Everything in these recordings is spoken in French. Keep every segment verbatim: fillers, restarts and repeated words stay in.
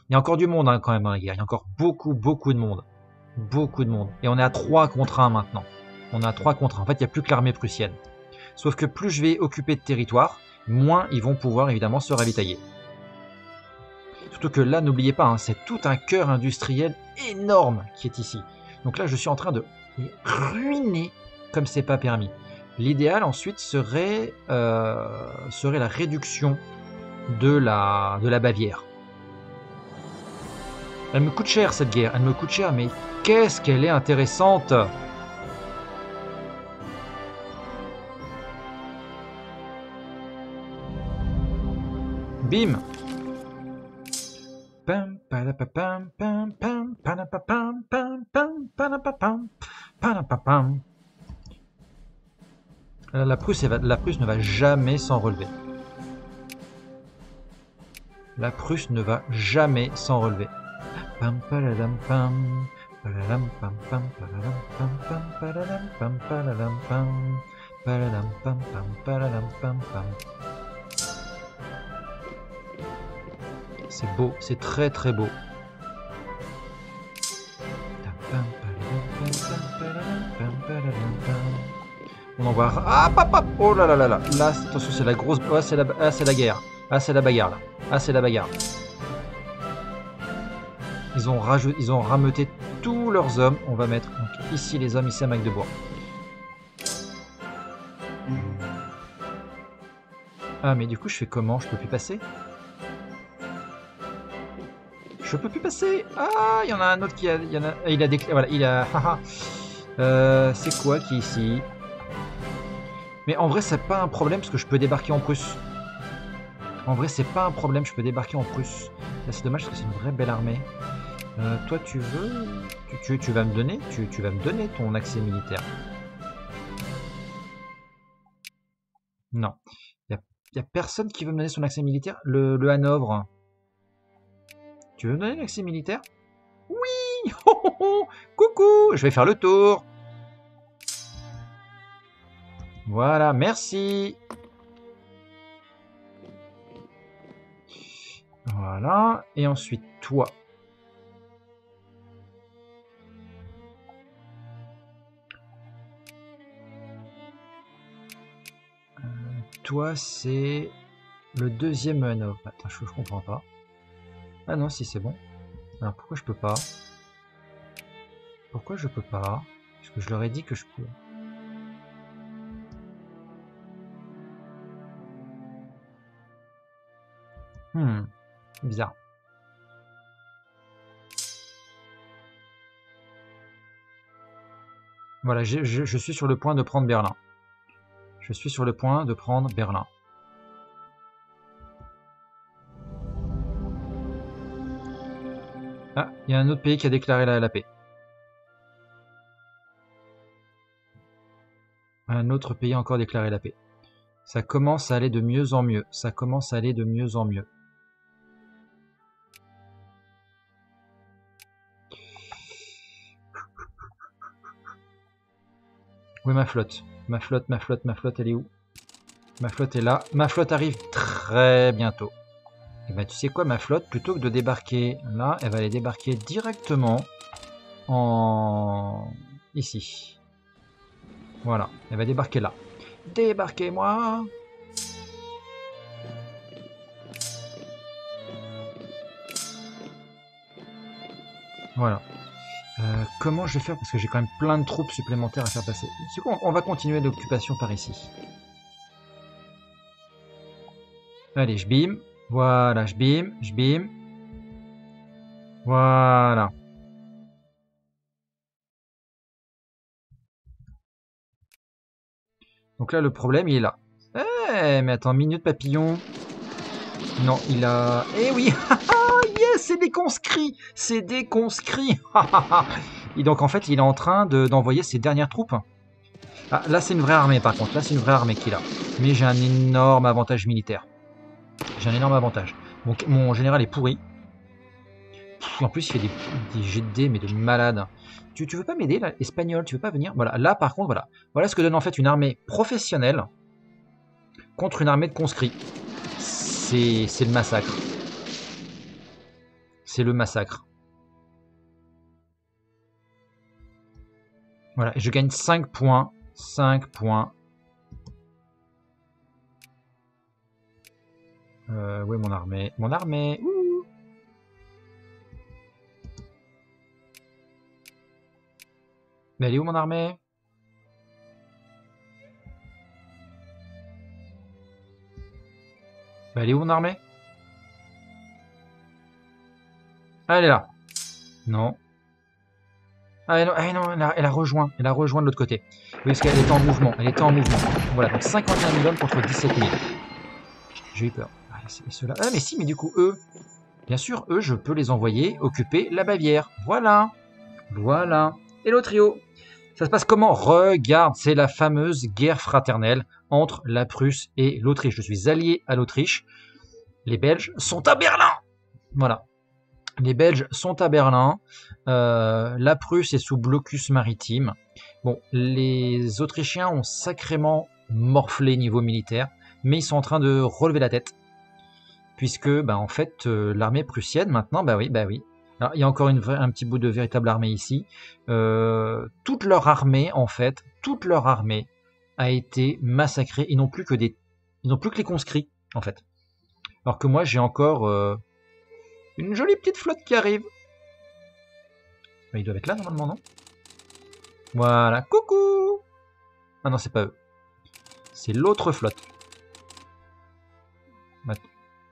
Il y a encore du monde hein, quand même dans la guerre. Il y a encore beaucoup, beaucoup de monde. Beaucoup de monde. Et on est à trois contre un maintenant. On est à trois contre un. En fait, il n'y a plus que l'armée prussienne. Sauf que plus je vais occuper de territoire, moins ils vont pouvoir évidemment se ravitailler. Surtout que là, n'oubliez pas, hein, c'est tout un cœur industriel énorme qui est ici. Donc là, je suis en train de ruiner comme c'est pas permis. L'idéal ensuite serait, euh, serait la réduction de la, de la Bavière. Elle me coûte cher cette guerre, elle me coûte cher, mais qu'est-ce qu'elle est intéressante! Bim! Pam, palapapam, pam, pam, palapapam, pam, pam, palapapam, palapapam. La Prusse, va, la Prusse ne va jamais s'en relever. La Prusse ne va jamais s'en relever. Pam, palalam, pam, palalam, pam, pam, palalam, pam, pam, palalam, pam, palalam, pam, palalam, pam, pam, palalam, pam, pam. C'est beau, c'est très très beau. On envoie. Ah, papa. Oh là là là là. Là, attention, c'est la grosse. Ah, c'est la, ah, c'est la guerre. Ah, c'est la bagarre là. Ah, c'est la bagarre. Ils ont rajouté, ils ont rameuté tous leurs hommes. On va mettre donc, ici les hommes, ici à Magdebourg. Ah, mais du coup, je fais comment? Je peux plus passer? Je peux plus passer. Ah, il y en a un autre qui a, il y en a, il a déclaré. Voilà, il a. euh, c'est quoi qui est ici? Mais en vrai, c'est pas un problème parce que je peux débarquer en Prusse. En vrai, c'est pas un problème, je peux débarquer en Prusse. Là, c'est dommage parce que c'est une vraie belle armée. Euh, toi, tu veux, tu, tu, tu vas me donner, tu, tu vas me donner ton accès militaire. Non, il y a, y a personne qui veut me donner son accès militaire. Le, le Hanovre. Tu veux me donner l'accès militaire? Oui. Oh, oh, oh. Coucou. Je vais faire le tour. Voilà, merci. Voilà, et ensuite toi. Euh, toi, c'est le deuxième Hanovre. Attends, je, je comprends pas. Ah non, si c'est bon. Alors pourquoi je peux pas? Pourquoi je peux pas? Parce que je leur ai dit que je pouvais. Hmm, bizarre. Voilà, je, je, je suis sur le point de prendre Berlin. Je suis sur le point de prendre Berlin. Ah, il y a un autre pays qui a déclaré la, la paix. Un autre pays a encore déclaré la paix. Ça commence à aller de mieux en mieux. Ça commence à aller de mieux en mieux. Où est ma flotte? Ma flotte, ma flotte, ma flotte, elle est où? Ma flotte est là. Ma flotte arrive très bientôt. Et ben tu sais quoi, ma flotte, plutôt que de débarquer là, elle va aller débarquer directement en... ici. Voilà, elle va débarquer là. Débarquez-moi! Voilà. Euh, comment je vais faire? Parce que j'ai quand même plein de troupes supplémentaires à faire passer. C'est quoi? On va continuer l'occupation par ici. Allez, je bim. Voilà, je bim, je bim. Voilà. Donc là, le problème, il est là. Eh, mais attends, minute papillon. Non, il a... Eh oui. Yes, c'est des conscrits. C'est des conscrits. Et donc, en fait, il est en train d'envoyer de, ses dernières troupes. Ah, là, c'est une vraie armée, par contre. Là, c'est une vraie armée qu'il a. Mais j'ai un énorme avantage militaire. J'ai un énorme avantage. Mon, mon général est pourri. En plus, il fait des, des jets de dés, mais de malade. Tu, tu veux pas m'aider, là, espagnol? Tu veux pas venir? Voilà, là, par contre, voilà. Voilà ce que donne en fait une armée professionnelle contre une armée de conscrits. C'est le massacre. c'est le massacre. Voilà, et je gagne cinq points. cinq points. Euh, où est mon armée? Mon armée. Ouh. Mais elle est où mon armée? Bah, elle est où mon armée? Ah, elle est là. Non. Ah non, ah, non elle, a, elle a rejoint. Elle a rejoint de l'autre côté. Oui, parce qu'elle était en mouvement. Elle était en mouvement. Voilà, donc cinquante et un mille hommes contre dix-sept mille. J'ai eu peur. Ah, ceux-là. Ah, mais si, mais du coup, eux... Bien sûr, eux, je peux les envoyer occuper la Bavière. Voilà. Voilà. Hello, trio. Ça se passe comment? Regarde, c'est la fameuse guerre fraternelle entre la Prusse et l'Autriche. Je suis allié à l'Autriche. Les Belges sont à Berlin. Voilà. Les Belges sont à Berlin. Euh, la Prusse est sous blocus maritime. Bon, les Autrichiens ont sacrément morflé niveau militaire, mais ils sont en train de relever la tête. Puisque, bah, en fait, euh, l'armée prussienne, maintenant, bah oui, bah oui. Alors, il y a encore une vraie, un petit bout de véritable armée ici. Euh, toute leur armée, en fait, toute leur armée a été massacrée. Ils n'ont plus que des, ils n'ont plus que les conscrits, en fait. Alors que moi, j'ai encore euh, une jolie petite flotte qui arrive. Bah, ils doivent être là, normalement, non? Voilà, coucou! Ah non, c'est pas eux. C'est l'autre flotte. Attends.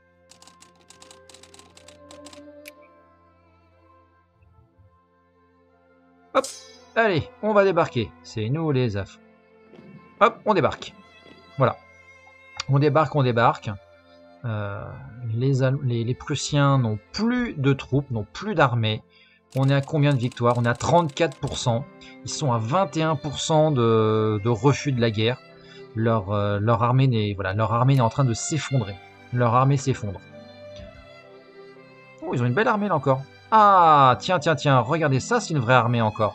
Hop, allez, on va débarquer. C'est nous les affres. Hop, on débarque. Voilà. On débarque, on débarque. Euh, les, les, les Prussiens n'ont plus de troupes, n'ont plus d'armée. On est à combien de victoires? On est à trente-quatre pour cent. Ils sont à vingt et un pour cent de, de refus de la guerre. Leur, euh, leur armée n'est voilà, leur armée est en train de s'effondrer. Leur armée s'effondre. Oh, ils ont une belle armée là encore. Ah, tiens, tiens, tiens, regardez ça, c'est une vraie armée encore.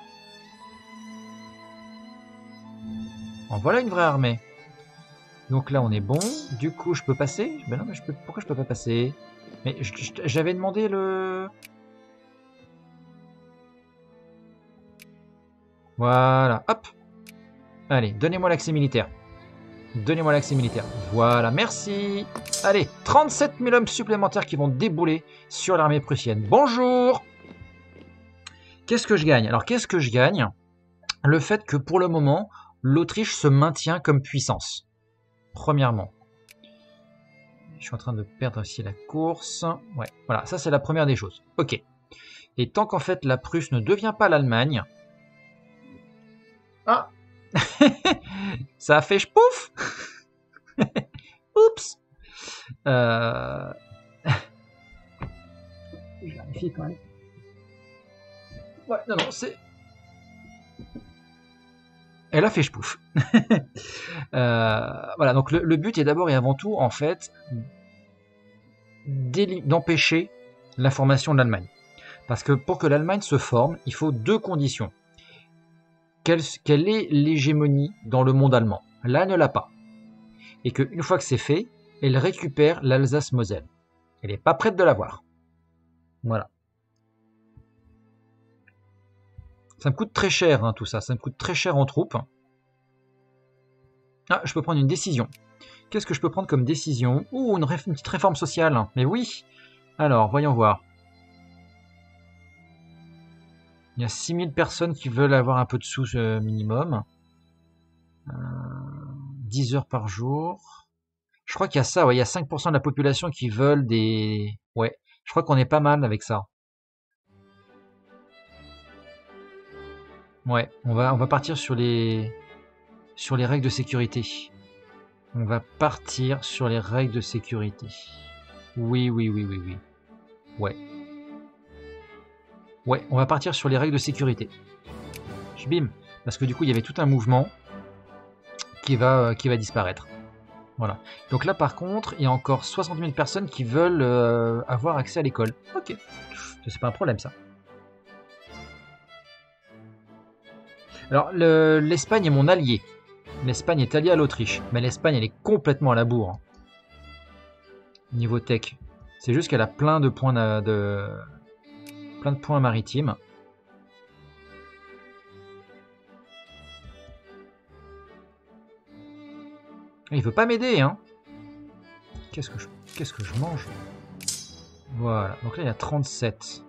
En voilà une vraie armée. Donc là, on est bon. Du coup, je peux passer? Ben non, mais je peux... pourquoi je peux pas passer? Mais j'avais demandé le... Voilà, hop. Allez, donnez-moi l'accès militaire. Donnez-moi l'accès militaire. Voilà, merci. Allez, trente-sept mille hommes supplémentaires qui vont débouler sur l'armée prussienne. Bonjour. Qu'est-ce que je gagne? Alors, qu'est-ce que je gagne? Le fait que, pour le moment, l'Autriche se maintient comme puissance. Premièrement. Je suis en train de perdre aussi la course. Ouais, voilà, ça c'est la première des choses. Ok. Et tant qu'en fait la Prusse ne devient pas l'Allemagne... Ah. Ça a fait pouf. Oups. Euh... Je vérifie quand même. Ouais, non, non, c'est... Elle a fait pouf. euh, voilà, donc le, le but est d'abord et avant tout, en fait, d'empêcher la formation de l'Allemagne. Parce que pour que l'Allemagne se forme, il faut deux conditions. Quelle, quelle est l'hégémonie dans le monde allemand? Là, elle ne l'a pas. Et qu'une fois que c'est fait, elle récupère l'Alsace-Moselle. Elle n'est pas prête de l'avoir. Voilà. Ça me coûte très cher, hein, tout ça. Ça me coûte très cher en troupes. Ah, je peux prendre une décision. Qu'est-ce que je peux prendre comme décision? Ouh, une, une petite réforme sociale. Mais oui. Alors, voyons voir. Il y a six mille personnes qui veulent avoir un peu de sous euh, minimum. Euh, dix heures par jour. Je crois qu'il y a ça, ouais. Il y a cinq pour cent de la population qui veulent des... Ouais, je crois qu'on est pas mal avec ça. Ouais, on va, on va partir sur les... sur les règles de sécurité. On va partir sur les règles de sécurité. Oui, oui, oui, oui, oui. Ouais. Ouais, on va partir sur les règles de sécurité. Bim. Parce que du coup, il y avait tout un mouvement qui va, euh, qui va disparaître. Voilà. Donc là, par contre, il y a encore soixante mille personnes qui veulent euh, avoir accès à l'école. Ok. C'est pas un problème, ça. Alors, l'Espagne est mon allié. L'Espagne est alliée à l'Autriche. Mais l'Espagne, elle est complètement à la bourre. Hein. Niveau tech. C'est juste qu'elle a plein de points de... de plein de points maritimes. Il veut pas m'aider, hein. Qu'est-ce que je, qu'est-ce que je mange? Voilà, donc là il y a trente-sept.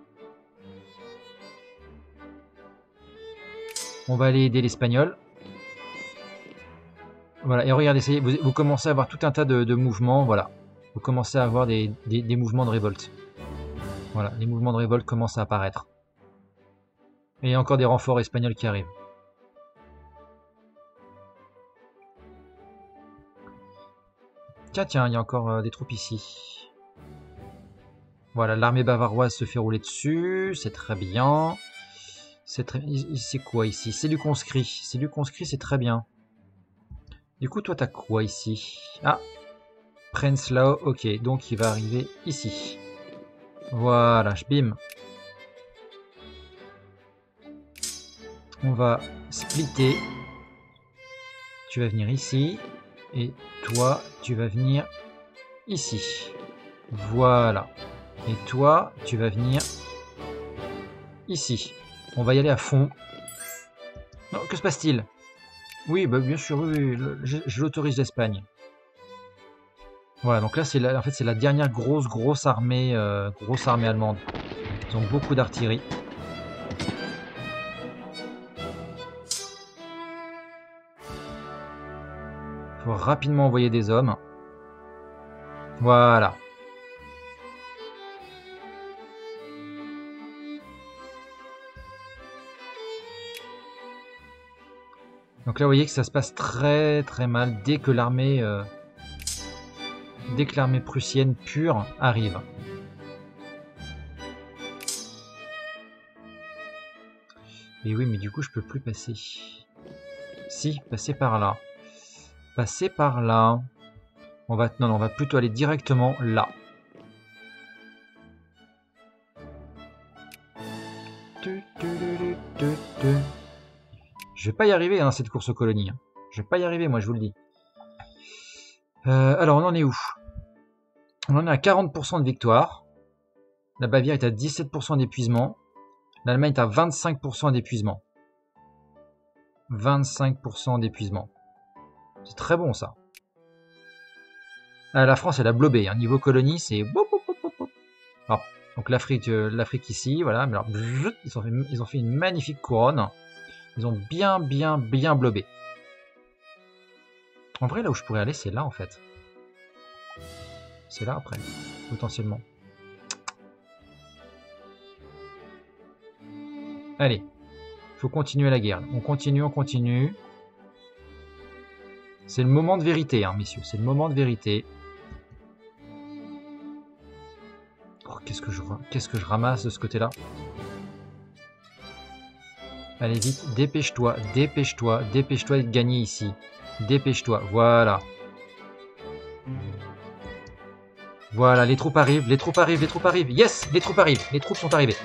On va aller aider l'Espagnol. Voilà, et regardez, ça y est, vous, vous commencez à avoir tout un tas de, de mouvements, voilà. Vous commencez à avoir des, des, des mouvements de révolte. Voilà, les mouvements de révolte commencent à apparaître. Et il y a encore des renforts espagnols qui arrivent. Tiens, tiens, il y a encore euh, des troupes ici. Voilà, l'armée bavaroise se fait rouler dessus, c'est très bien. C'est très... c'est quoi ici? C'est du conscrit. C'est du conscrit, c'est très bien. Du coup, toi, t'as quoi ici? Ah, Prenzlau, ok, donc il va arriver ici. Voilà, bim. On va splitter. Tu vas venir ici. Et toi, tu vas venir ici. Voilà. Et toi, tu vas venir ici. On va y aller à fond. Non, que se passe-t-il? Oui, bah bien sûr, oui, oui, je, je l'autorise l'Espagne. Voilà, donc là, c'est la, en fait, c'est la dernière grosse, grosse armée, euh, grosse armée allemande. Ils ont beaucoup d'artillerie. Il faut rapidement envoyer des hommes. Voilà. Donc là, vous voyez que ça se passe très très mal dès que l'armée euh, dès que l'armée prussienne pure arrive. Et oui, mais du coup, je peux plus passer. Si, passer par là. Passer par là. On va, non, non, on va plutôt aller directement là. Je vais pas y arriver, hein, cette course aux colonies. Je vais pas y arriver, moi, je vous le dis. Euh, alors, on en est où? On en est à quarante pour cent de victoire. La Bavière est à dix-sept pour cent d'épuisement. L'Allemagne est à vingt-cinq pour cent d'épuisement. vingt-cinq pour cent d'épuisement. C'est très bon, ça. Ah, la France, elle a blobé. Hein. Niveau colonie, c'est... Donc l'Afrique euh, l'Afrique ici, voilà. Mais alors, ils ont, fait, ils ont fait une magnifique couronne. Ils ont bien, bien, bien blobé. En vrai, là où je pourrais aller, c'est là, en fait. C'est là, après, potentiellement. Allez. Il faut continuer la guerre. On continue, on continue. C'est le moment de vérité, hein, messieurs. C'est le moment de vérité. Oh, qu'est-ce que je, qu'est-ce que je ramasse de ce côté-là? Allez, vite, dépêche-toi, dépêche-toi, dépêche-toi de gagner ici. Dépêche-toi, voilà. Voilà, les troupes arrivent, les troupes arrivent, les troupes arrivent. Yes, les troupes arrivent, les troupes sont arrivées.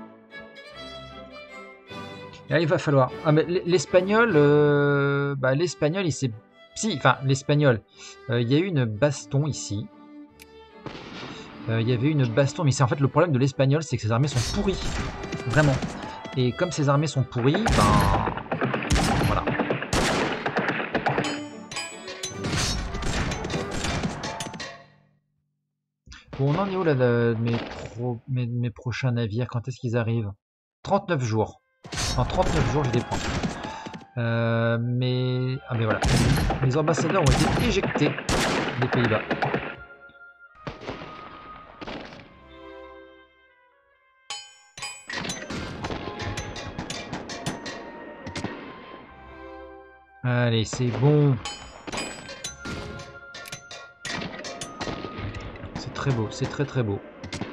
Là, il va falloir... Ah, mais l'espagnol, euh... bah, l'espagnol, il s'est... Si, enfin, l'espagnol. Euh, il y a eu une baston ici. Euh, il y avait une baston, mais c'est en fait le problème de l'espagnol, c'est que ses armées sont pourries. Vraiment. Et comme ces armées sont pourries, ben... Voilà. Bon, on en est où là de mes, pro... mes, mes prochains navires? Quand est-ce qu'ils arrivent? trente-neuf jours. En trente-neuf jours, je les prends. Euh, mais... Ah mais voilà. Les ambassadeurs ont été éjectés des Pays-Bas. Allez, c'est bon. C'est très beau, c'est très très beau.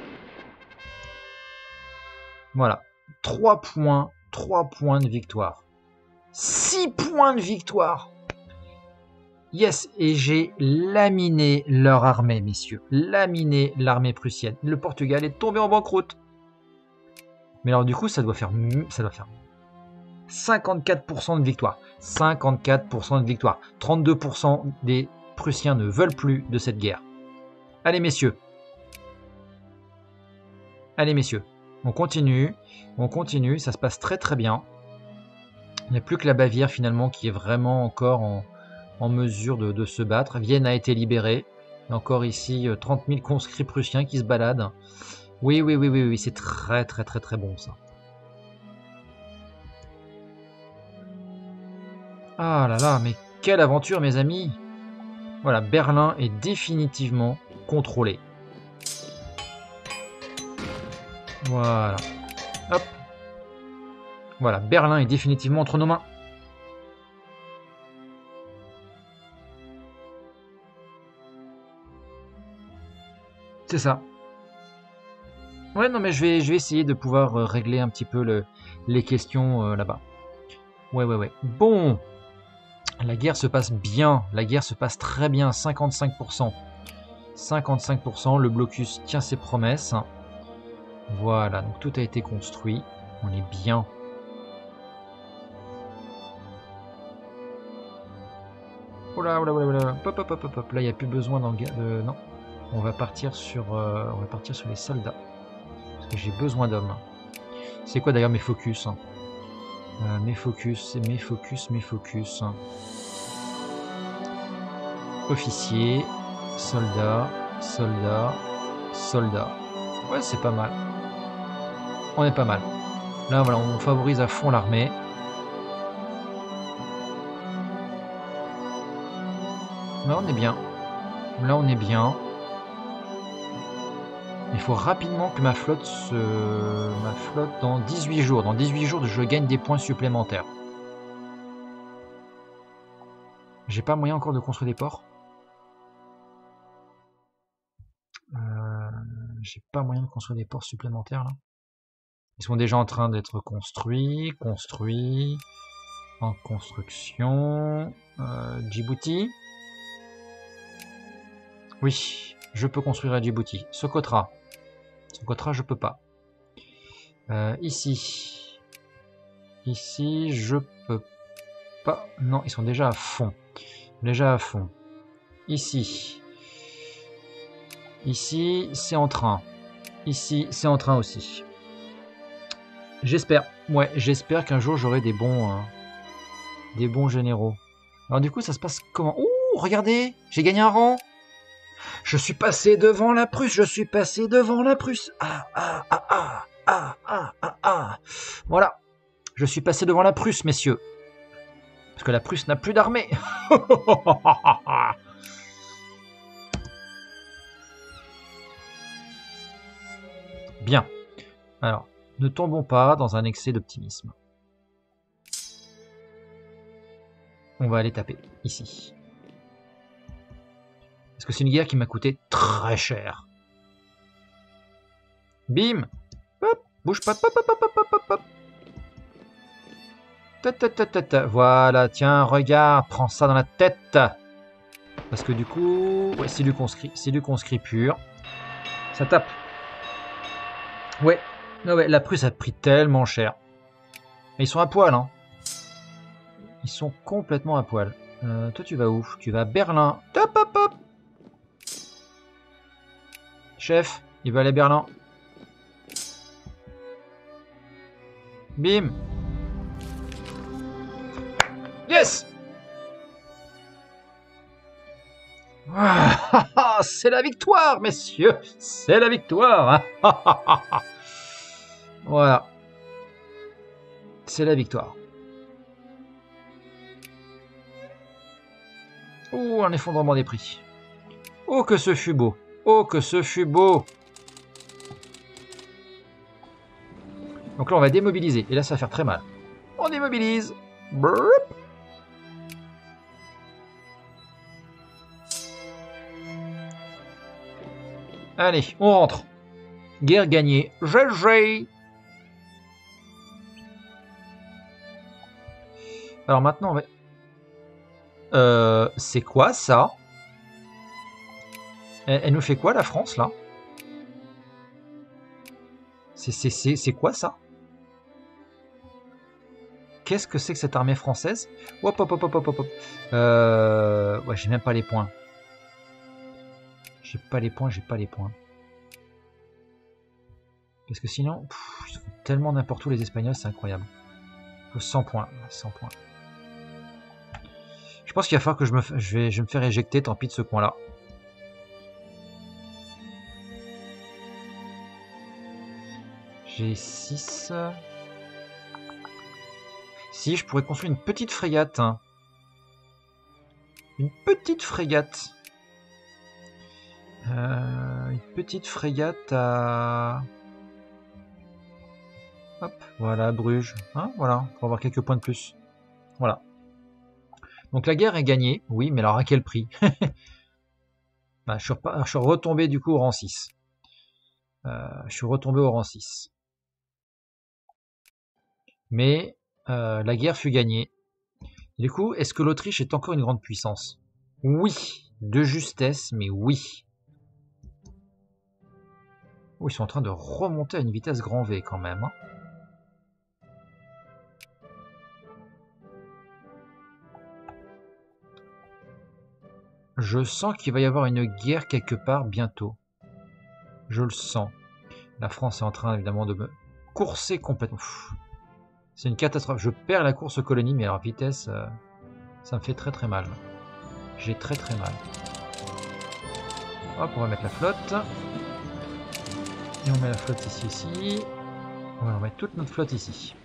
Voilà. trois points, trois points de victoire. six points de victoire. Yes, et j'ai laminé leur armée, messieurs. Laminé l'armée prussienne. Le Portugal est tombé en banqueroute. Mais alors du coup, ça doit faire... Ça doit faire... cinquante-quatre pour cent de victoire. cinquante-quatre pour cent de victoire. trente-deux pour cent des Prussiens ne veulent plus de cette guerre. Allez, messieurs. Allez, messieurs. On continue, on continue, ça se passe très très bien. Il n'y a plus que la Bavière finalement qui est vraiment encore en, en mesure de, de se battre. Vienne a été libérée. Il y a encore ici trente mille conscrits prussiens qui se baladent. Oui, oui, oui, oui, oui, c'est très très très très bon ça. Ah là là, mais quelle aventure mes amis! Voilà, Berlin est définitivement contrôlé. Voilà. Hop. Voilà, Berlin est définitivement entre nos mains. C'est ça. Ouais, non, mais je vais, je vais essayer de pouvoir euh, régler un petit peu le, les questions euh, là-bas. Ouais, ouais, ouais. Bon. La guerre se passe bien. La guerre se passe très bien. cinquante-cinq pour cent. cinquante-cinq pour cent. Le blocus tient ses promesses. Voilà, donc tout a été construit. On est bien. Oh là, oh là, oh là, oh là. Hop, hop, hop, hop, hop. Là, il n'y a plus besoin d'en... De... Non. On va partir sur, euh, on va partir sur les soldats. Parce que j'ai besoin d'hommes. C'est quoi d'ailleurs mes focus hein euh, Mes focus, c'est mes focus, mes focus. Officier, soldat, soldat, soldat. Ouais, c'est pas mal. On est pas mal. Là, voilà, on favorise à fond l'armée. Là, on est bien. Là, on est bien. Il faut rapidement que ma flotte se... Ma flotte dans dix-huit jours. Dans dix-huit jours, je gagne des points supplémentaires. J'ai pas moyen encore de construire des ports. Euh... J'ai pas moyen de construire des ports supplémentaires, là. Ils sont déjà en train d'être construits. Construits. En construction. Euh, Djibouti. Oui, je peux construire à Djibouti. Socotra. Socotra, je peux pas. Euh, ici. Ici, je peux pas. Non, ils sont déjà à fond. Déjà à fond. Ici. Ici, c'est en train. Ici, c'est en train aussi. J'espère. Ouais, j'espère qu'un jour j'aurai des bons, euh, des bons généraux. Alors du coup, ça se passe comment? Ouh, regardez, j'ai gagné un rang. Je suis passé devant la Prusse, je suis passé devant la Prusse. Ah, ah, ah, ah, ah, ah, ah, ah. Voilà, je suis passé devant la Prusse, messieurs. Parce que la Prusse n'a plus d'armée. Bien. Alors, ne tombons pas dans un excès d'optimisme. On va aller taper, ici. Parce que c'est une guerre qui m'a coûté très cher. Bim. Hop, bouge pas. Hop, hop, hop, hop, hop, hop. Ta, ta, ta, ta, ta. Voilà, tiens, regarde, prends ça dans la tête. Parce que du coup, ouais, c'est du conscrit, c'est du conscrit pur. Ça tape. Ouais, ouais, la Prusse a pris tellement cher. Et ils sont à poil, hein. Ils sont complètement à poil. Euh, toi, tu vas où? Tu vas à Berlin. Hop, hop, hop. Chef, il va aller à Berlin. Bim. Yes. Ah, c'est la victoire, messieurs. C'est la victoire. Voilà. C'est la victoire. Oh, un effondrement des prix. Oh, que ce fut beau. Oh, que ce fut beau. Donc là, on va démobiliser. Et là, ça va faire très mal. On démobilise. Brrr. Allez, on rentre. Guerre gagnée. G G. Alors maintenant, on va... Euh, c'est quoi ça? elle, elle nous fait quoi, la France, là? C'est quoi ça? Qu'est-ce que c'est que cette armée française? Hop, hop, hop, hop, hop, hop. Euh... Ouais, j'ai même pas les points. J'ai pas les points, j'ai pas les points. Parce que sinon, pff, ils sont tellement n'importe où les Espagnols, c'est incroyable. Il faut cent points. cent points. Je pense qu'il va falloir que je me, je vais, je vais me faire éjecter, tant pis de ce coin-là. J'ai six. Si, je pourrais construire une petite frégate. Hein. Une petite frégate. Euh, une petite frégate à... Hop, voilà, Bruges. Hein, voilà, pour avoir quelques points de plus. Voilà. Donc la guerre est gagnée. Oui, mais alors à quel prix? Bah, je, suis je suis retombé du coup au rang six. Euh, je suis retombé au rang six. Mais euh, la guerre fut gagnée. Du coup, est-ce que l'Autriche est encore une grande puissance? Oui, de justesse, mais oui. Oh, ils sont en train de remonter à une vitesse grand V quand même. Hein. Je sens qu'il va y avoir une guerre quelque part bientôt. Je le sens. La France est en train évidemment de me courser complètement. C'est une catastrophe. Je perds la course aux colonies, mais alors vitesse, euh, ça me fait très très mal. J'ai très très mal. Hop, on va mettre la flotte. Et on met la flotte ici, ici. On va mettre toute notre flotte ici.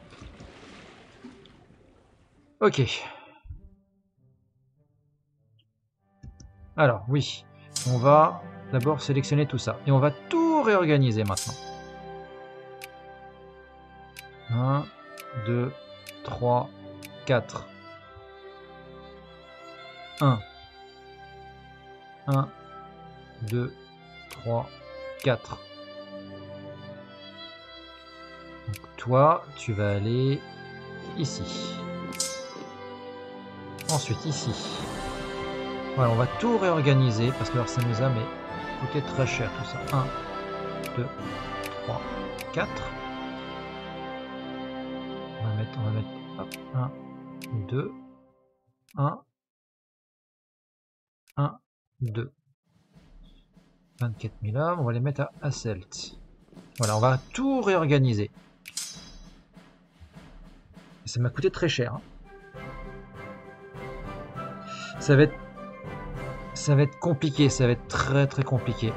Ok. Alors, oui. On va d'abord sélectionner tout ça. Et on va tout réorganiser maintenant. un, deux, trois, quatre. un. un, deux, trois, quatre. Donc toi, tu vas aller ici. Ensuite ici. Voilà, on va tout réorganiser parce que alors, ça nous a mais coûté très cher tout ça. un, deux, trois, quatre. On va mettre, on va mettre hop, un, deux, un, un, deux. vingt-quatre mille hommes, on va les mettre à Hasselt. Voilà, on va tout réorganiser. Ça m'a coûté très cher. Hein. Ça va être, ça va être compliqué, ça va être très très compliqué.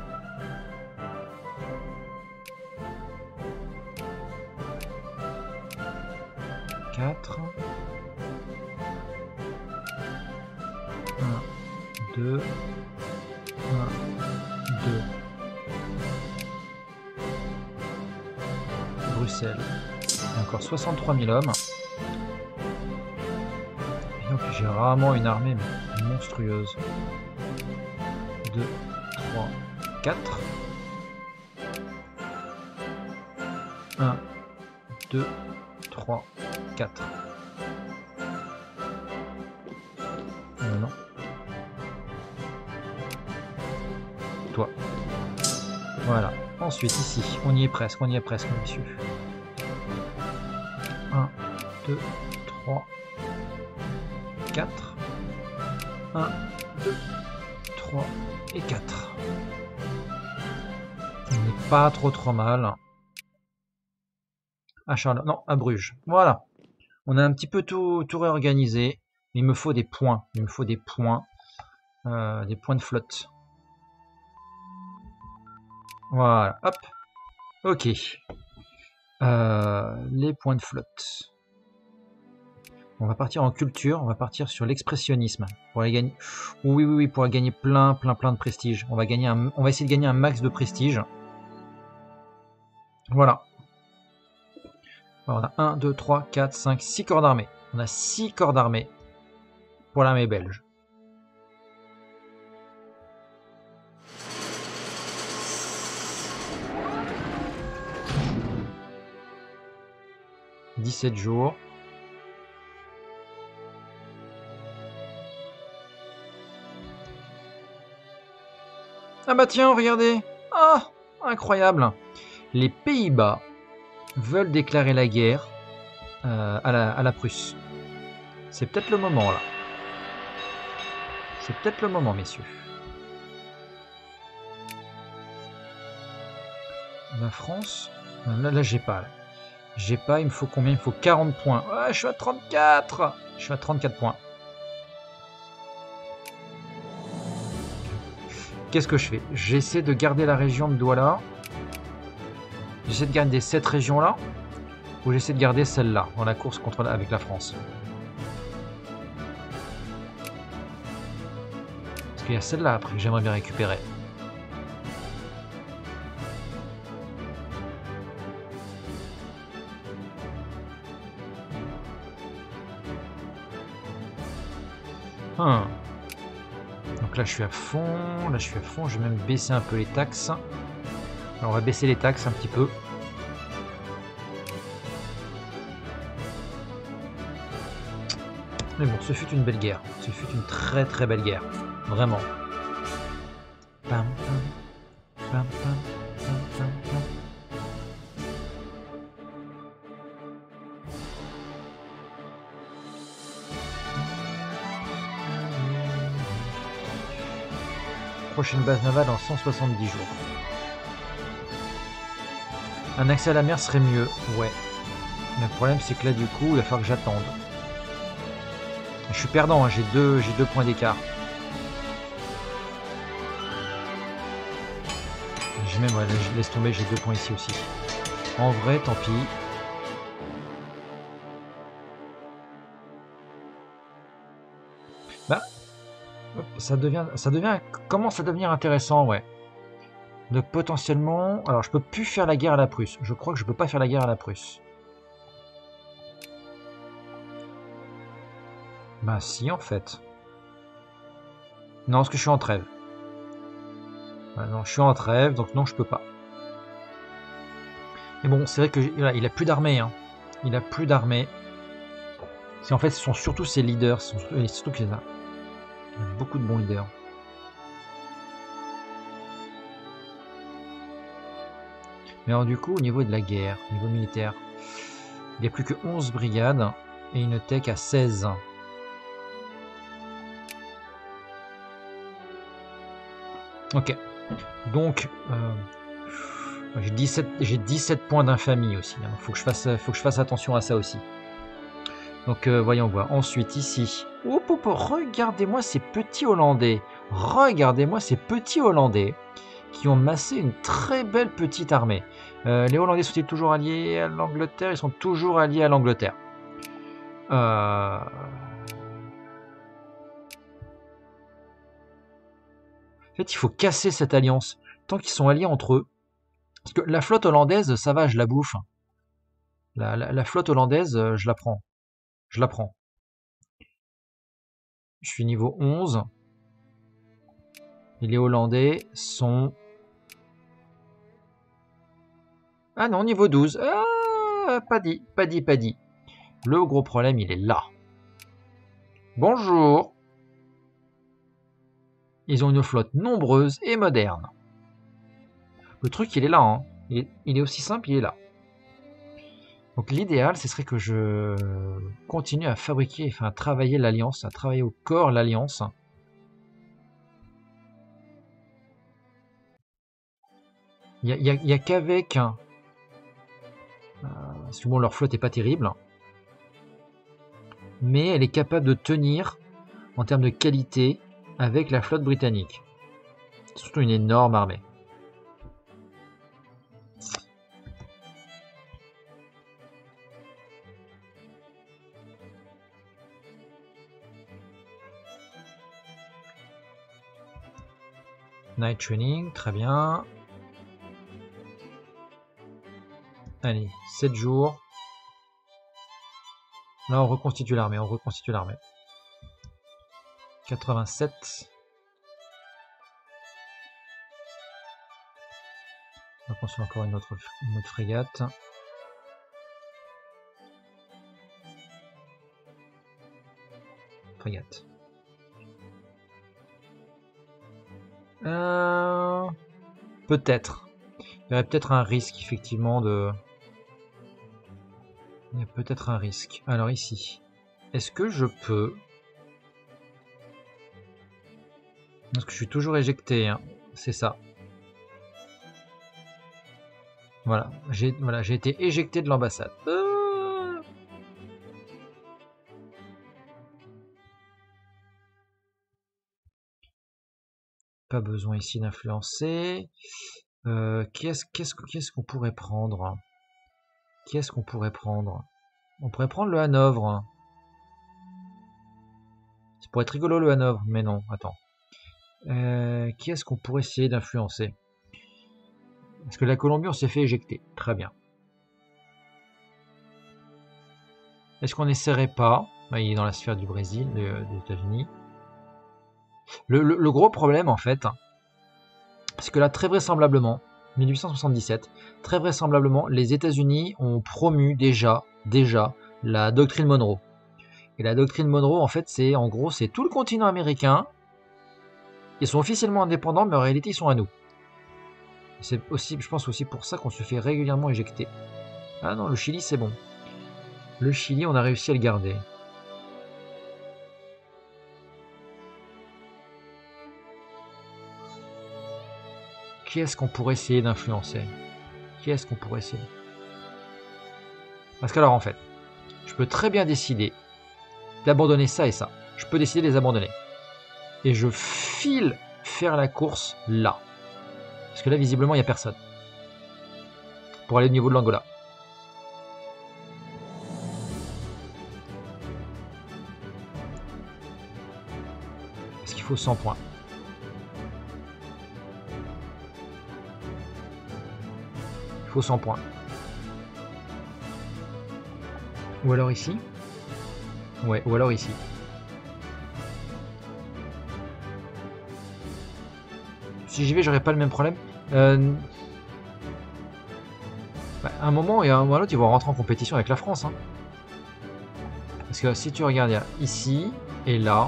quatre. un, deux. un, deux. Bruxelles. Encore soixante-trois mille hommes. Et donc j'ai rarement une armée mais monstrueuse. deux, trois, quatre. un, deux, trois, quatre. Euh, non. Toi. Voilà. Ensuite, ici, on y est presque, on y est presque, messieurs. un, deux, trois, quatre. un, deux, trois et quatre. On n'est pas trop trop mal. À Charles, non, à Bruges. Voilà. On a un petit peu tout, tout réorganisé. Mais il me faut des points. Il me faut des points. Euh, des points de flotte. Voilà, hop. Ok. Euh, les points de flotte. On va partir en culture, on va partir sur l'expressionnisme. Pour aller gagner. Oui, oui, oui, pour gagner plein, plein, plein de prestige. On va gagner un... on va essayer de gagner un max de prestige. Voilà. Alors, on a un, deux, trois, quatre, cinq, six corps d'armée. On a six corps d'armée pour l'armée belge. dix-sept jours. Ah bah tiens, regardez. Ah, incroyable. Les Pays-Bas veulent déclarer la guerre euh, à, la, à la Prusse. C'est peut-être le moment là. C'est peut-être le moment, messieurs. La France Là, là j'ai pas. Là. J'ai pas, il me faut combien? Il me faut quarante points. Ouais, je suis à trente-quatre. Je suis à trente-quatre points. Qu'est-ce que je fais? J'essaie de garder la région de Douala. J'essaie de garder cette région-là. Ou j'essaie de garder celle-là, dans la course contre, avec la France. Parce qu'il y a celle-là après que j'aimerais bien récupérer. Hum. Donc là je suis à fond, là je suis à fond, je vais même baisser un peu les taxes. Alors on va baisser les taxes un petit peu. Mais bon, ce fut une belle guerre. Ce fut une très très belle guerre. Vraiment. Pam, pam, pam, pam, pam, pam, pam. Prochaine base navale en cent soixante-dix jours. Un accès à la mer serait mieux, ouais. Mais le problème c'est que là du coup il va falloir que j'attende. Je suis perdant, hein. j'ai deux, j'ai deux points d'écart. J'ai même, ouais, je laisse tomber, j'ai deux points ici aussi. En vrai, tant pis. Bah, ça devient, ça devient, commence à devenir intéressant, ouais. Donc potentiellement, alors je peux plus faire la guerre à la Prusse. Je crois que je peux pas faire la guerre à la Prusse. Bah si en fait. Non, parce que je suis en trêve. Bah, non, je suis en trêve, donc non, je peux pas. Mais bon, c'est vrai que voilà, il a plus d'armée. Hein. Il a plus d'armée. C'est en fait, ce sont surtout ses leaders. Ce sont surtout qu'il a beaucoup de bons leaders. Mais alors du coup, au niveau de la guerre, au niveau militaire, il n'y a plus que onze brigades et une tech à seize. Ok. Donc, euh, j'ai dix-sept, j'ai dix-sept points d'infamie aussi. Il hein. faut que je fasse, faut que je fasse attention à ça aussi. Donc, euh, voyons voir. Ensuite, ici. Oh, oh, oh, regardez-moi ces petits Hollandais. Regardez-moi ces petits Hollandais qui ont massé une très belle petite armée. Euh, les Hollandais sont-ils toujours alliés à l'Angleterre? Ils sont toujours alliés à l'Angleterre. Euh... En fait, il faut casser cette alliance. Tant qu'ils sont alliés entre eux. Parce que la flotte hollandaise, ça va, je la bouffe. La, la, la flotte hollandaise, je la prends. Je la prends. Je suis niveau onze. Et les Hollandais sont... Ah non, niveau douze. Ah, pas dit, pas dit, pas dit. Le gros problème, il est là. Bonjour. Ils ont une flotte nombreuse et moderne. Le truc, il est là. Hein. Il, est, il est aussi simple, il est là. Donc l'idéal, ce serait que je continue à fabriquer, enfin à travailler l'alliance, à travailler au corps l'alliance. Il n'y a, a, a qu'avec... Euh, parce que bon, leur flotte n'est pas terrible. Mais elle est capable de tenir, en termes de qualité, avec la flotte britannique. C'est surtout une énorme armée. Night training, très bien. Allez, sept jours. Là, on reconstitue l'armée, on reconstitue l'armée. quatre-vingt-sept. On va construire encore une autre, une autre frégate. Frégate. Euh... Peut-être. Il y aurait peut-être un risque, effectivement, de... Il y a peut-être un risque. Alors ici, est-ce que je peux... Parce que je suis toujours éjecté, hein. C'est ça. Voilà, j'ai voilà, j'ai été éjecté de l'ambassade. Euh... Pas besoin ici d'influencer. Euh, qu'est-ce qu'est-ce qu'est-ce qu'on pourrait prendre? Qu'est-ce qu'on pourrait prendre? On pourrait prendre le Hanovre. Ça pourrait être rigolo le Hanovre, mais non, attends. Euh, qui est-ce qu'on pourrait essayer d'influencer? Parce que la Colombie, on s'est fait éjecter. Très bien. Est-ce qu'on n'essaierait pas? Bah, il est dans la sphère du Brésil, de- des États-Unis. Le, le- le gros problème, en fait, c'est que là, très vraisemblablement, mille huit cent soixante-dix-sept, très vraisemblablement, les États-Unis ont promu déjà, déjà, la doctrine Monroe. Et la doctrine Monroe, en fait, c'est en gros, c'est tout le continent américain. Ils sont officiellement indépendants, mais en réalité, ils sont à nous. C'est aussi, je pense aussi pour ça qu'on se fait régulièrement éjecter. Ah non, le Chili, c'est bon. Le Chili, on a réussi à le garder. Qui est-ce qu'on pourrait essayer d'influencer? Qui est-ce qu'on pourrait essayer? Parce que alors en fait, je peux très bien décider d'abandonner ça et ça. Je peux décider de les abandonner. Et je file faire la course là. Parce que là, visiblement, il n'y a personne. Pour aller au niveau de l'Angola. Parce qu'il faut cent points. Il faut cent points. Ou alors ici. Ouais, ou alors ici. Si j'y vais, j'aurai pas le même problème. Euh... Bah, à un moment et à un moment à l'autre, ils vont rentrer en compétition avec la France. Hein. Parce que si tu regardes, il y a ici et là.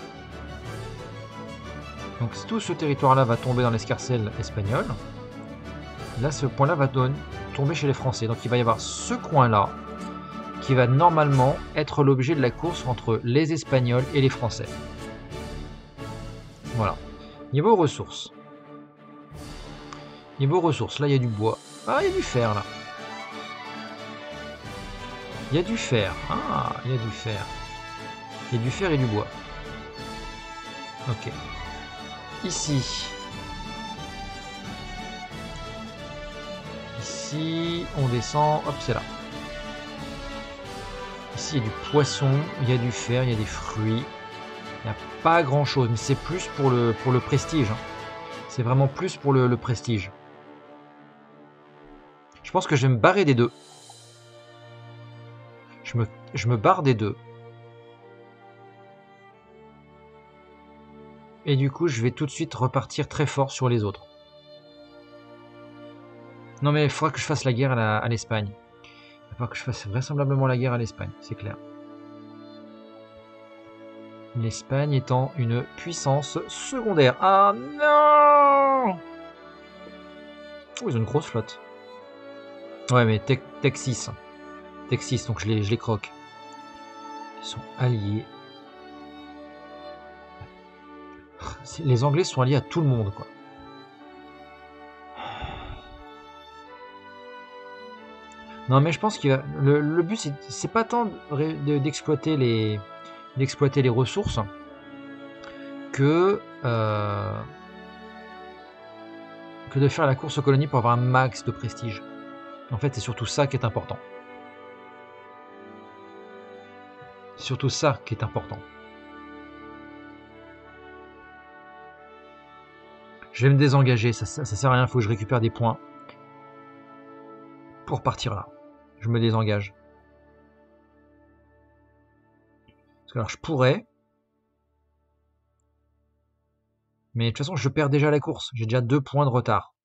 Donc tout ce territoire-là va tomber dans l'escarcelle espagnole. Là, ce point-là va tomber chez les Français. Donc il va y avoir ce coin-là qui va normalement être l'objet de la course entre les Espagnols et les Français. Voilà. Niveau ressources. Niveau ressources, là il y a du bois. Ah, il y a du fer là. Il y a du fer. Ah, il y a du fer. Il y a du fer et du bois. Ok. Ici. Ici, on descend. Hop, c'est là. Ici, il y a du poisson, il y a du fer, il y a des fruits. Il n'y a pas grand chose, mais c'est plus pour le, pour le prestige. Hein. C'est vraiment plus pour le, le prestige. Je pense que je vais me barrer des deux. Je me, je me barre des deux. Et du coup, je vais tout de suite repartir très fort sur les autres. Non mais il faudra que je fasse la guerre à l'Espagne. Il va falloir que je fasse vraisemblablement la guerre à l'Espagne, c'est clair. L'Espagne étant une puissance secondaire. Ah non! Oh, ils ont une grosse flotte. Ouais, mais Tech, Tech six. Tech six, donc je les, je les croque. Ils sont alliés. Les Anglais sont alliés à tout le monde, quoi. Non, mais je pense que le, le but, c'est pas tant d'exploiter les, d'exploiter les ressources que, euh, que de faire la course aux colonies pour avoir un max de prestige. En fait, c'est surtout ça qui est important. C'est surtout ça qui est important. Je vais me désengager, ça, ça, ça sert à rien, il faut que je récupère des points pour partir là. Je me désengage. Parce que alors je pourrais, mais de toute façon je perds déjà la course. J'ai déjà deux points de retard.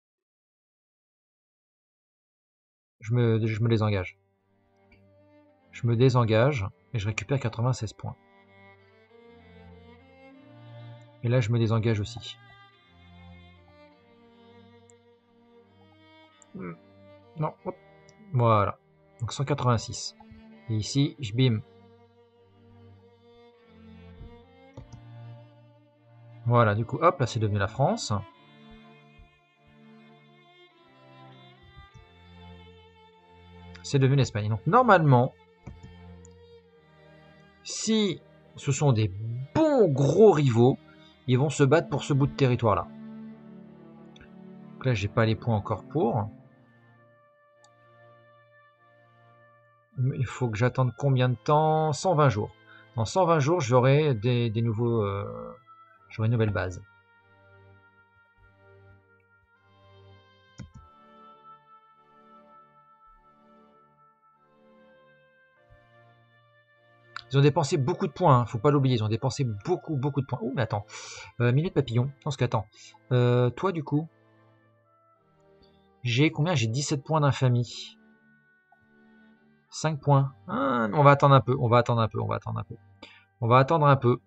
Je me, je me désengage. Je me désengage et je récupère quatre-vingt-seize points. Et là je me désengage aussi. Non, hop. Voilà. Donc cent quatre-vingt-six. Et ici, je bim. Voilà, du coup, hop, là c'est devenu la France. C'est devenu l'Espagne. Donc normalement, si ce sont des bons gros rivaux, ils vont se battre pour ce bout de territoire-là. Donc là, j'ai pas les points encore pour. Il faut que j'attende combien de temps? cent vingt jours. Dans cent vingt jours, j'aurai des, des nouveaux, euh, j'aurai une nouvelle base. Ils ont dépensé beaucoup de points, hein, faut pas l'oublier, ils ont dépensé beaucoup, beaucoup de points. Oh, mais attends, euh, minute papillon, non, ce qu'attends. Euh, toi, du coup, j'ai combien? J'ai dix-sept points d'infamie. cinq points. Ah, on va attendre un peu, on va attendre un peu, on va attendre un peu. On va attendre un peu.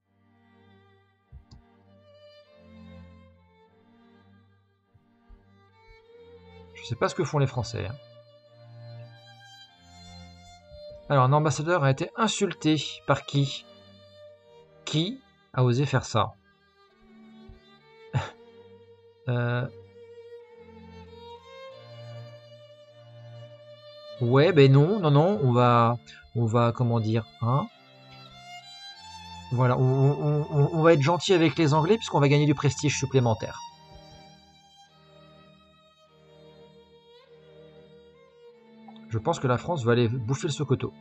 Je sais pas ce que font les Français. Hein. Alors, un ambassadeur a été insulté par qui? Qui a osé faire ça? euh... Ouais, ben non, non, non, on va, on va, comment dire, hein? Voilà, on, on, on, on va être gentil avec les Anglais puisqu'on va gagner du prestige supplémentaire. Je pense que la France va aller bouffer le Sokoto.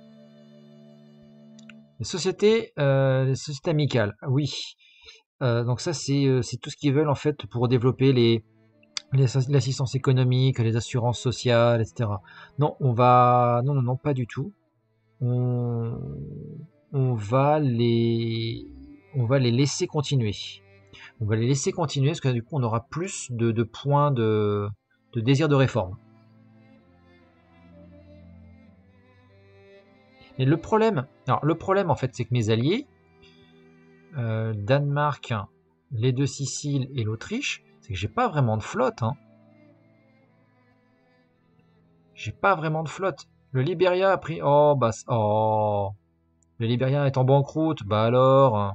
Les sociétés, euh, les sociétés amicales, oui. Euh, donc ça, c'est euh, tout ce qu'ils veulent en fait pour développer les l'assistance économique, les assurances sociales, et cetera. Non, on va, non, non, non, pas du tout. On, on va les, on va les laisser continuer. On va les laisser continuer parce que du coup, on aura plus de, de points de, de désir de réforme. Et le problème, alors le problème en fait, c'est que mes alliés, euh, Danemark, les deux Siciles et l'Autriche, c'est que j'ai pas vraiment de flotte. Hein. J'ai pas vraiment de flotte. Le Liberia a pris, oh bah, oh, le Liberia est en banqueroute, bah alors.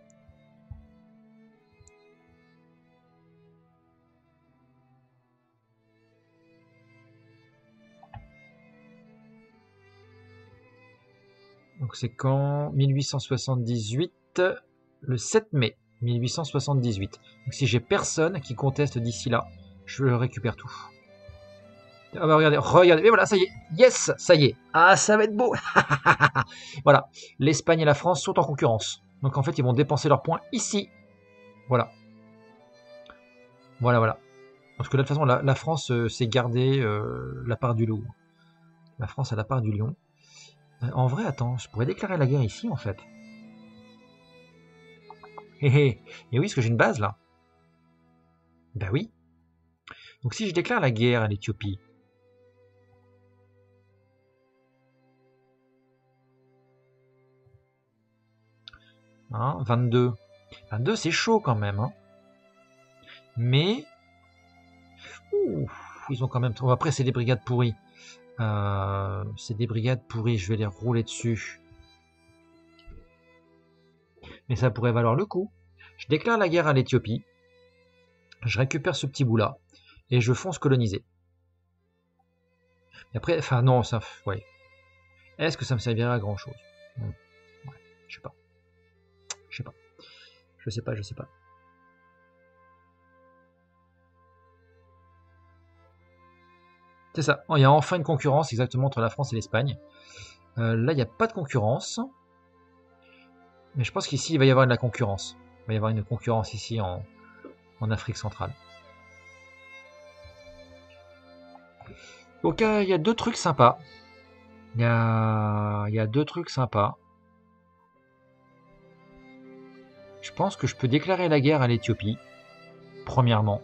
Donc c'est quand mille huit cent soixante-dix-huit, le sept mai mille huit cent soixante-dix-huit. Donc si j'ai personne qui conteste d'ici là, je récupère tout. Ah bah regardez, regardez, mais voilà, ça y est, yes, ça y est. Ah, ça va être beau. Voilà, l'Espagne et la France sont en concurrence. Donc en fait, ils vont dépenser leurs points ici. Voilà. Voilà, voilà. Parce que de toute façon, la, la France euh, s'est gardée euh, la part du loup. La France a la part du lion. Euh, en vrai, attends, je pourrais déclarer la guerre ici, en fait. Hé hé, et oui, parce que j'ai une base, là. Ben oui. Donc si je déclare la guerre à l'Éthiopie, hein, vingt-deux. vingt-deux, c'est chaud quand même, hein. Mais... Ouh, ils ont quand même... Après, c'est des brigades pourries. Euh, c'est des brigades pourries, je vais les rouler dessus. Mais ça pourrait valoir le coup. Je déclare la guerre à l'Éthiopie. Je récupère ce petit bout-là. Et je fonce coloniser. Et après, enfin non, ça... Ouais. Est-ce que ça me servirait à grand-chose? Ouais, je sais pas. Je sais pas. Je sais pas, je sais pas. C'est ça. Il y a enfin une concurrence exactement entre la France et l'Espagne. Euh, là, il n'y a pas de concurrence. Mais je pense qu'ici, il va y avoir de la concurrence. Il va y avoir une concurrence ici en, en Afrique centrale. Donc, euh, il y a deux trucs sympas. Il y a, il y a deux trucs sympas. Je pense que je peux déclarer la guerre à l'Éthiopie. Premièrement.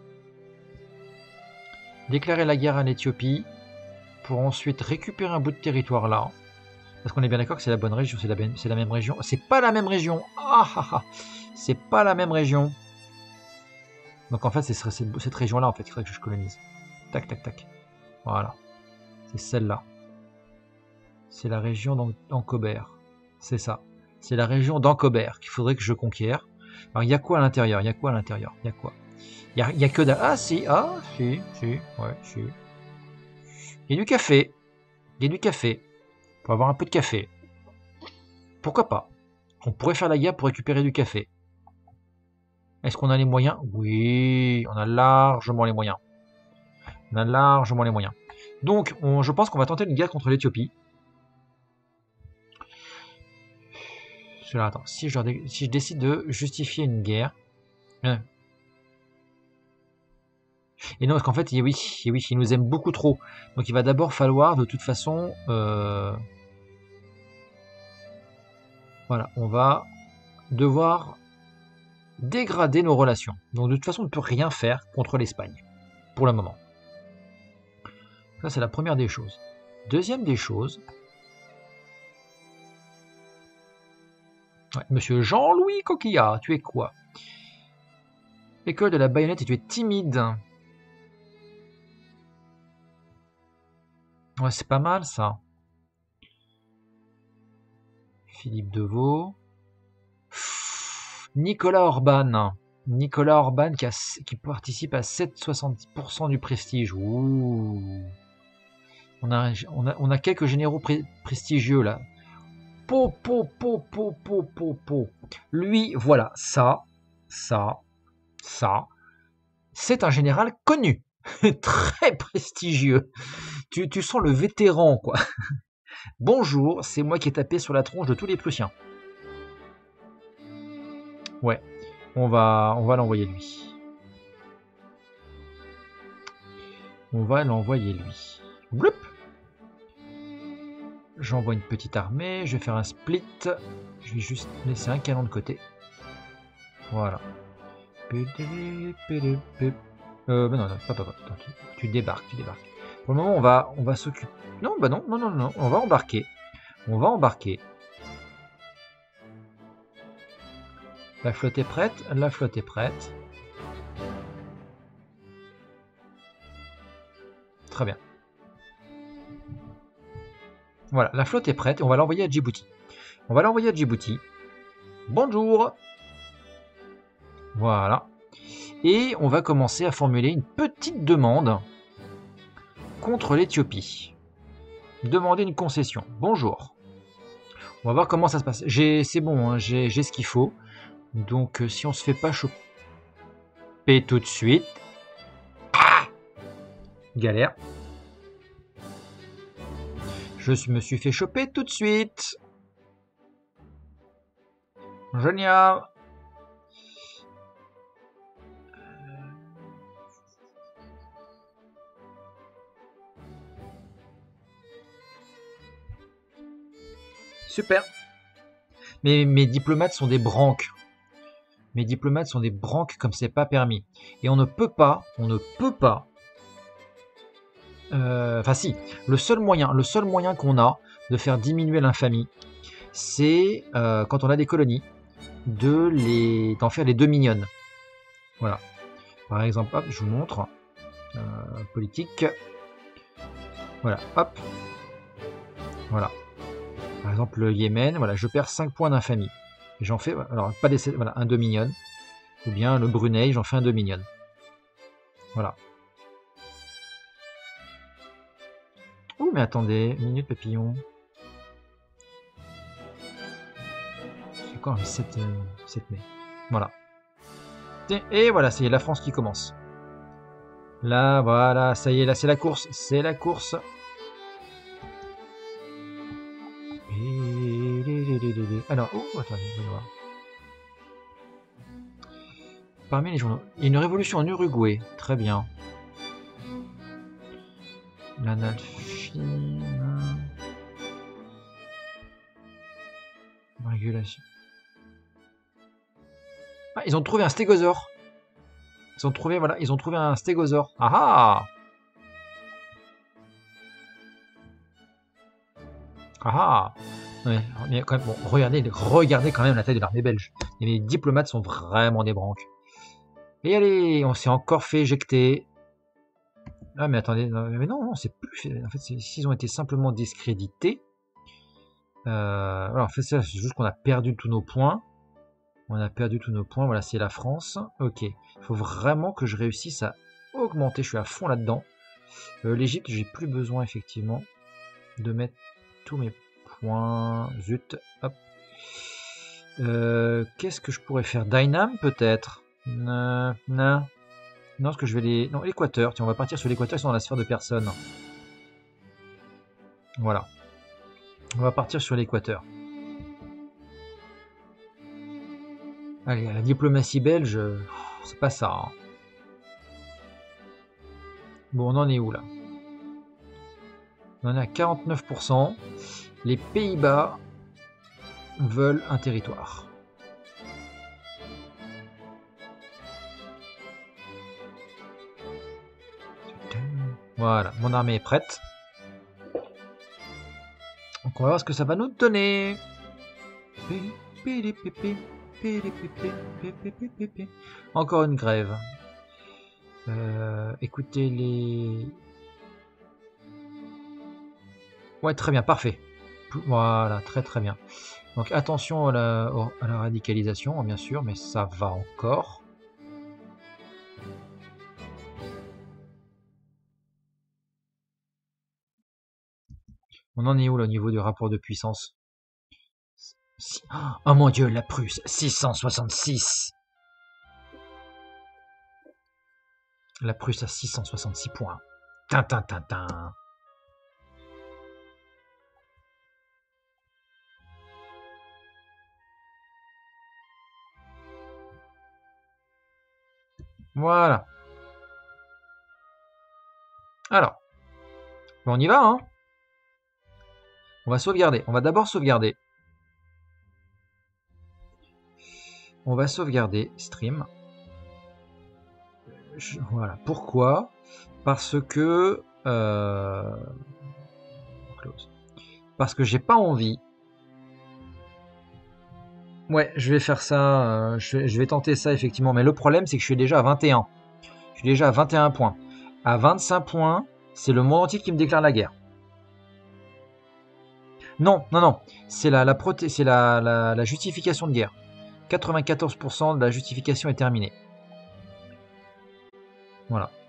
Déclarer la guerre à l'Éthiopie pour ensuite récupérer un bout de territoire là. Parce qu'on est bien d'accord que c'est la bonne région, c'est la, la même région. C'est pas la même région. Ah ah ah. C'est pas la même région. Donc en fait, c'est cette région-là en fait qu'il faudrait que je colonise. Tac, tac, tac. Voilà. C'est celle-là. C'est la région d'Ankobert. C'est ça. C'est la région d'Ankobert qu'il faudrait que je conquière. Alors il y a quoi à l'intérieur? Il y a quoi à l'intérieur? Il y a quoi? Il y a, il y a que dalle. Ah si, ah si, si, ouais, si. Il y a du café. Il y a du café. Pour avoir un peu de café. Pourquoi pas? On pourrait faire la guerre pour récupérer du café. Est-ce qu'on a les moyens? Oui, on a largement les moyens. On a largement les moyens. Donc, on, je pense qu'on va tenter une guerre contre l'Éthiopie. Attends, si je, si je décide de justifier une guerre... Hein. Et non, parce qu'en fait, oui, oui, il nous aime beaucoup trop. Donc il va d'abord falloir, de toute façon... Euh... Voilà, on va devoir dégrader nos relations. Donc de toute façon, on ne peut rien faire contre l'Espagne, pour le moment. Ça, c'est la première des choses. Deuxième des choses... Ouais, Monsieur Jean-Louis Coquillard, tu es quoi? École de la baïonnette et tu es timide. Ouais, c'est pas mal ça. Philippe Deveau. Nicolas Orban. Nicolas Orban qui, a, qui participe à sept virgule soixante-dix pour cent du prestige. Ouh. On a, on a, on a quelques généraux pré, prestigieux là. Po, po, po, po, po, po, po. Lui, voilà, ça, ça, ça. C'est un général connu. Très prestigieux. Tu, tu sens le vétéran, quoi. Bonjour, c'est moi qui ai tapé sur la tronche de tous les Prussiens. Ouais, on va, on va l'envoyer lui. On va l'envoyer lui. Bloup. J'envoie une petite armée, je vais faire un split. Je vais juste laisser un canon de côté. Voilà. Euh, bah non, non, pas, pas, pas. Attends, tu, tu débarques, tu débarques. Pour le moment, on va, on va s'occuper. Non, bah non, non, non, non, on va embarquer. On va embarquer. La flotte est prête, la flotte est prête. Très bien. Voilà, la flotte est prête et on va l'envoyer à Djibouti. On va l'envoyer à Djibouti. Bonjour. Voilà. Et on va commencer à formuler une petite demande contre l'Éthiopie. Demander une concession. Bonjour. On va voir comment ça se passe. C'est bon, hein, j'ai ce qu'il faut. Donc euh, si on se fait pas choper tout de suite. Ah, galère. Je me suis fait choper tout de suite. Génial. Super. Mais mes diplomates sont des branques. Mes diplomates sont des branques comme c'est pas permis. Et on ne peut pas, on ne peut pas. Euh, enfin si, le seul moyen, le seul moyen qu'on a de faire diminuer l'infamie, c'est euh, quand on a des colonies, de les, d'en faire les deux mignonnes. Voilà. Par exemple, hop, je vous montre. Euh, politique. Voilà, hop. Voilà. Par exemple, le Yémen, voilà, je perds cinq points d'infamie. Et j'en fais, alors, pas des, voilà, un deux mignonne. Ou bien le Brunei, j'en fais un deux mignonne. Voilà. Oh, mais attendez, minute papillon. C'est quoi, le sept mai. Voilà. Et voilà, c'est la France qui commence. Là, voilà, ça y est, là, c'est la course. C'est la course. Alors, oh, attendez, on va voir. Parmi les journaux, il y a une révolution en Uruguay. Très bien. L'analphisme. Régulation. Ah, ils ont trouvé un stégosaure. Ils ont trouvé, voilà, ils ont trouvé un stégosaure. Ah ah! Ah ah! Ouais, mais quand même, bon, regardez, regardez quand même la taille de l'armée belge. Et les diplomates sont vraiment des branques. Et allez, on s'est encore fait éjecter. Ah mais attendez, mais non, non, c'est plus. En fait, s'ils ont été simplement discrédités. Euh, alors, en fait, c'est juste qu'on a perdu tous nos points. On a perdu tous nos points. Voilà, c'est la France. Ok. Il faut vraiment que je réussisse à augmenter. Je suis à fond là-dedans. Euh, L'Égypte, j'ai plus besoin effectivement de mettre tous mes points. Zut, hop. Euh, Qu'est-ce que je pourrais faire? Dynam peut-être? Non, non. Non, parce que je vais les... Non, l'équateur. Tiens, on va partir sur l'équateur, ils sont dans la sphère de personne. Voilà. On va partir sur l'équateur. Allez, la diplomatie belge, c'est pas ça. Hein. Bon, on en est où là? On en est à quarante-neuf pour cent. Les Pays-Bas veulent un territoire. Voilà, mon armée est prête. Donc on va voir ce que ça va nous donner. Encore une grève. Euh, écoutez les... Ouais, très bien, parfait. Voilà, très très bien. Donc attention à la, à la radicalisation, bien sûr, mais ça va encore. On en est où là, au niveau du rapport de puissance? Oh mon dieu, la Prusse, six cent soixante-six. La Prusse a six cent soixante-six points. Tintin, tintin. Voilà. Alors, on y va, hein? On va sauvegarder. On va d'abord sauvegarder. On va sauvegarder stream. Je, voilà. Pourquoi? Parce que... Euh, close. Parce que j'ai pas envie. Ouais, je vais faire ça. Euh, je, vais, je vais tenter ça, effectivement. Mais le problème, c'est que je suis déjà à vingt et un. Je suis déjà à vingt et un points. À vingt-cinq points, c'est le monde entier qui me déclare la guerre. Non, non, non. C'est la, la, proté c'est la, la, la justification de guerre. quatre-vingt-quatorze pour cent de la justification est terminée. Voilà.